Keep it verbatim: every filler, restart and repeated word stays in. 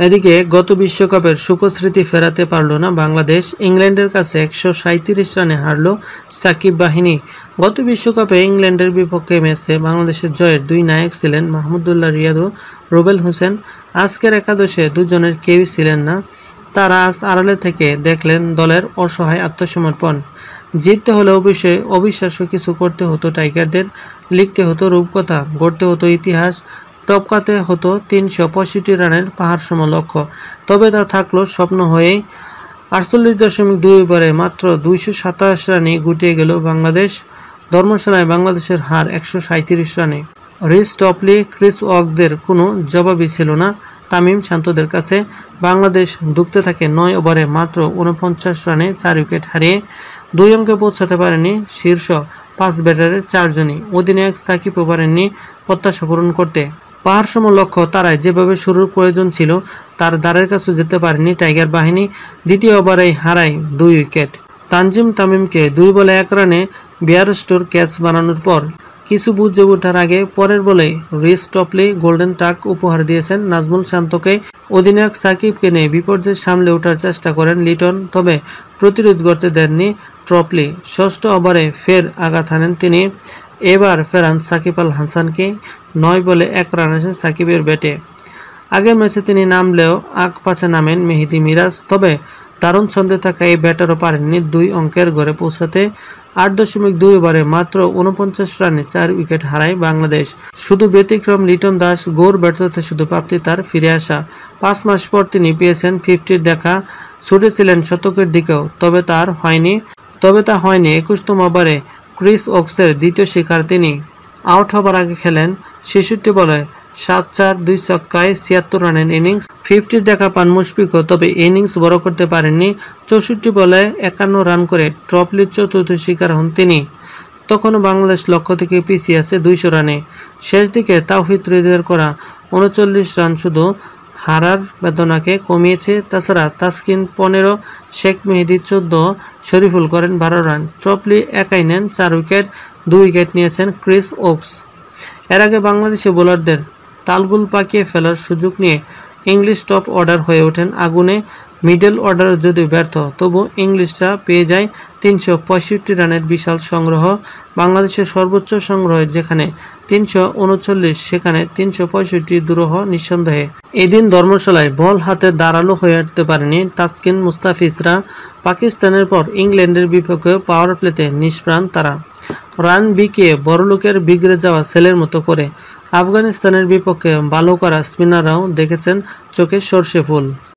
এদিকে গত বিশ্বকাপের সুখস্মৃতি ফেরাতে পারল না বাংলাদেশ। ইংল্যান্ডের কাছে একশো সাঁইত্রিশ রানে হারল সাকিব বাহিনী। গত বিশ্বকাপে ইংল্যান্ডের বিপক্ষে ম্যাচে বাংলাদেশের জয়ের দুই নায়ক ছিলেন মাহমুদুল্লাহ রিয়াদ ও রুবেল হোসেন। আজকের একাদশে দুজনের কেউই ছিলেন না। তারা আজ আড়ালে থেকে দেখলেন দলের অসহায় আত্মসমর্পণ। জিততে হলে অবশ্যই অবিশ্বাস্য কিছু করতে হতো টাইগারদের, লিখতে হতো রূপকথা, গড়তে হতো ইতিহাস, টপকাতে হতো তিনশো পঁয়ষট্টি রানের পাহাড়সম লক্ষ্য। তবে তা থাকলো স্বপ্ন হয়েই। আটচল্লিশ দশমিক দুই ওভারে মাত্র দুইশো সাতাশ রানে গুটিয়ে গেল বাংলাদেশ। ধর্মশালায় বাংলাদেশের হার একশো সাঁইত্রিশ রানে। রিস টপলি, ক্রিস ওয়াকদের কোনো জবাবই ছিল না তামিম শান্তদের কাছে। বাংলাদেশ ধুঁকতে থাকে নয় ওভারে মাত্র উনপঞ্চাশ রানে চার উইকেট হারিয়ে। দুই অঙ্কে পৌঁছাতে পারেনি শীর্ষ পাঁচ ব্যাটারের চারজনই। অধিনায়ক সাকিবও পারেননি প্রত্যাশা পূরণ করতে। পাহাড়সম লক্ষ্য তারাই যেভাবে শুরুর প্রয়োজন ছিল তার দ্বারের কাছে যেতে পারেনি টাইগার বাহিনী। দ্বিতীয় ওভারেই হারায় দুই উইকেট। তানজিম তামিমকে দুই বলে এক রানে বিয়ারস্টোর ক্যাচ বানানোর পর কিছু বুঝে ওঠার আগে পরের বলেই রিস টপলি গোল্ডেন টাক উপহার দিয়েছেন নাজমুল শান্তকে। অধিনায়ক সাকিবকে নিয়ে বিপর্যয় সামলে ওঠার চেষ্টা করেন লিটন, তবে প্রতিরোধ করতে দেননি টপলি। ষষ্ঠ ওভারে ফের আঘাত হানেন তিনি। এবার ফেরান সাকিব আল হাসানকে। নয় বলে এক রান আসে সাকিবের ব্যাটে। আগের ম্যাচে তিনি নামলেও আগ পাছে নামেন মেহেদী মিরাজ, তবে দারুণ ছন্দে থাকা এই ব্যাটারও পারেননি দুই অঙ্কের ঘরে পৌঁছাতে। আট দশমিক দুই ওভারে মাত্র উনপঞ্চাশ রানে চার উইকেট হারায় বাংলাদেশ। শুধু ব্যতিক্রম লিটন দাস, গৌর ব্যর্থতা শুধু প্রাপ্তি তার ফিরে আসা। পাঁচ মাস পর তিনি পেয়েছেন ফিফটির দেখা, ছুটেছিলেন শতকের দিকেও, তবে তার হয়নি তবে তা হয়নি একুশতম ওভারে ক্রিস ওকসের দ্বিতীয় শিকার তিনি। আউট হবার আগে খেলেন ছেষট্টি বলে সাত চার দুই ছক্কায় ছিয়াত্তর রানের ইনিংস। ফিফটির দেখা পান মুশফিকও, তবে ইনিংস বড় করতে পারেননি। চৌষট্টি বলে একান্ন রান করে টপলির চতুর্থ শিকার হন তিনি। তখনও বাংলাদেশ লক্ষ্য থেকে পিছিয়ে আছে দুইশো রানে। শেষ দিকে তাওহিদ হৃদয়ের করা উনচল্লিশ রান শুধু হারার বেদনাকে কমিয়েছে। তাছাড়া তাসকিন পনেরো, শেখ মেহেদী চোদ্দ, শরীফুল করেন বারো রান। টপলি একাই নেন চার উইকেট, দুই উইকেট নিয়েছেন ক্রিস ওকস। এর আগে বাংলাদেশি বোলারদের তালগোল পাকিয়ে ফেলার সুযোগ নিয়ে ইংলিশ টপ অর্ডার হয়ে ওঠেন আগুনে। মিডল অর্ডার যদিও ব্যর্থ, তবু ইংলিশরা পেয়ে যায় তিনশো পঁয়ষট্টি রানের বিশাল সংগ্রহ। বাংলাদেশের সর্বোচ্চ সংগ্রহ যেখানে তিনশো উনচল্লিশ, সেখানে তিনশো পঁয়ষট্টি দুরূহ নিঃসন্দেহে। এদিন ধর্মশালায় বল হাতে দাঁড়ালো হয়ে উঠতে পারেনি তাসকিন মুস্তাফিজরা। পাকিস্তানের পর ইংল্যান্ডের বিপক্ষে পাওয়ার প্লেতে নিষ্প্রাণ তারা। রান বিকিয়ে বড়লোকের বিগড়ে যাওয়া ছেলের মতো করে আফগানিস্তানের বিপক্ষে ভালো করা স্পিনাররাও দেখেছেন চোখে সর্ষে ফুল।